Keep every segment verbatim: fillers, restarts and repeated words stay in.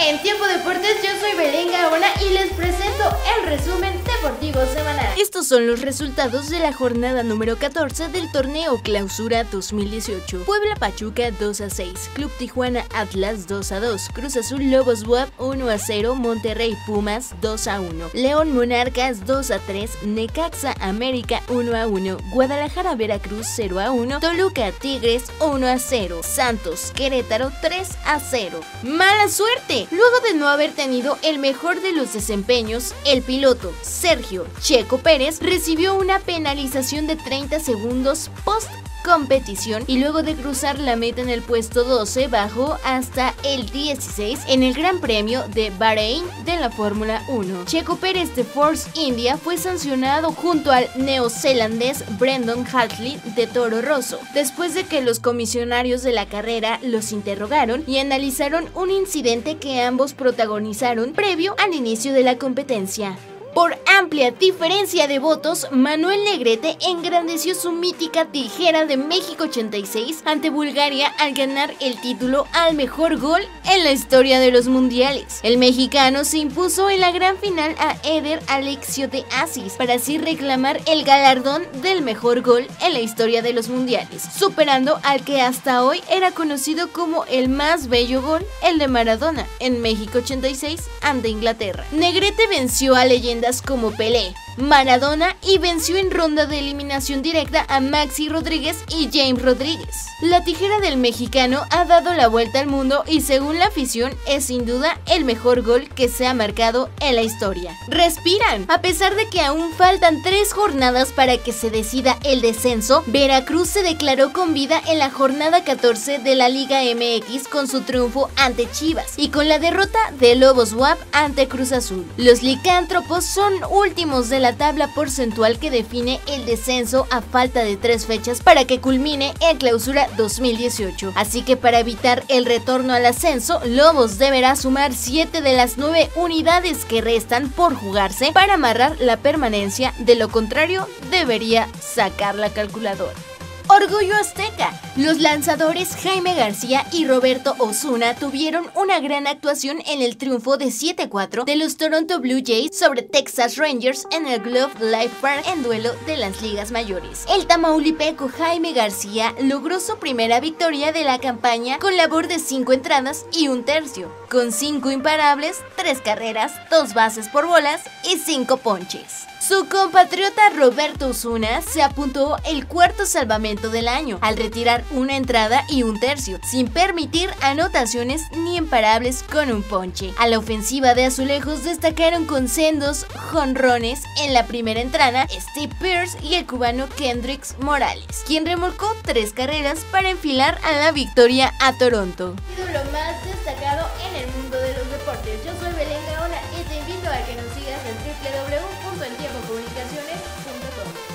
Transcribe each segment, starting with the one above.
En Tiempo Deportes, yo soy Belén Gaona y les presento el resumen deportivo semanal. Estos son los resultados de la jornada número catorce del torneo Clausura dos mil dieciocho. Puebla Pachuca dos a seis, Club Tijuana Atlas dos a dos, Cruz Azul Lobos W A P uno a cero, Monterrey Pumas dos a uno, León Monarcas dos a tres, Necaxa América uno a uno, Guadalajara Veracruz cero a uno, Toluca Tigres uno a cero, Santos Querétaro tres a cero. ¡Mala suerte! Luego de no haber tenido el mejor de los desempeños, el piloto Sergio Checo Pérez recibió una penalización de treinta segundos post competición y luego de cruzar la meta en el puesto doce bajó hasta el dieciséis en el Gran Premio de Bahrein de la Fórmula uno. Checo Pérez de Force India fue sancionado junto al neozelandés Brendan Hartley de Toro Rosso, después de que los comisionarios de la carrera los interrogaron y analizaron un incidente que ambos protagonizaron previo al inicio de la competencia. Por amplia diferencia de votos, Manuel Negrete engrandeció su mítica tijera de México ochenta y seis ante Bulgaria al ganar el título al mejor gol en la historia de los mundiales. El mexicano se impuso en la gran final a Eder Alexio de Asís para así reclamar el galardón del mejor gol en la historia de los mundiales, superando al que hasta hoy era conocido como el más bello gol, el de Maradona en México ochenta y seis ante Inglaterra. Negrete venció a leyendas como Pelé, Maradona y venció en ronda de eliminación directa a Maxi Rodríguez y James Rodríguez. La tijera del mexicano ha dado la vuelta al mundo y según la afición es sin duda el mejor gol que se ha marcado en la historia. Respiran. A pesar de que aún faltan tres jornadas para que se decida el descenso, Veracruz se declaró con vida en la jornada catorce de la Liga M X con su triunfo ante Chivas y con la derrota de Lobos W A P ante Cruz Azul. Los licántropos son últimos de la tabla porcentual que define el descenso a falta de tres fechas para que culmine el Clausura dos mil dieciocho. Así que para evitar el retorno al ascenso, Lobos deberá sumar siete de las nueve unidades que restan por jugarse para amarrar la permanencia, de lo contrario debería sacar la calculadora. Orgullo Azteca. Los lanzadores Jaime García y Roberto Osuna tuvieron una gran actuación en el triunfo de siete a cuatro de los Toronto Blue Jays sobre Texas Rangers en el Globe Life Park en duelo de las ligas mayores. El tamaulipeco Jaime García logró su primera victoria de la campaña con labor de cinco entradas y un tercio, con cinco imparables, tres carreras, dos bases por bolas y cinco ponches. Su compatriota Roberto Osuna se apuntó el cuarto salvamento del año, al retirar una entrada y un tercio, sin permitir anotaciones ni imparables con un ponche. A la ofensiva de Azulejos destacaron con sendos jonrones en la primera entrada Steve Pearce y el cubano Kendricks Morales, quien remolcó tres carreras para enfilar a la victoria a Toronto. Ha sido lo más destacado en el mundo de los deportes. Yo soy Belén Gaona y te invito a que nos sigas en doble u doble u doble u punto en tiempo comunicaciones punto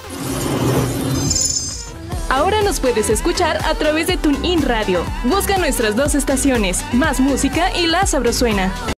com. Ahora nos puedes escuchar a través de TuneIn Radio. Busca nuestras dos estaciones, Más Música y La Sabrosona.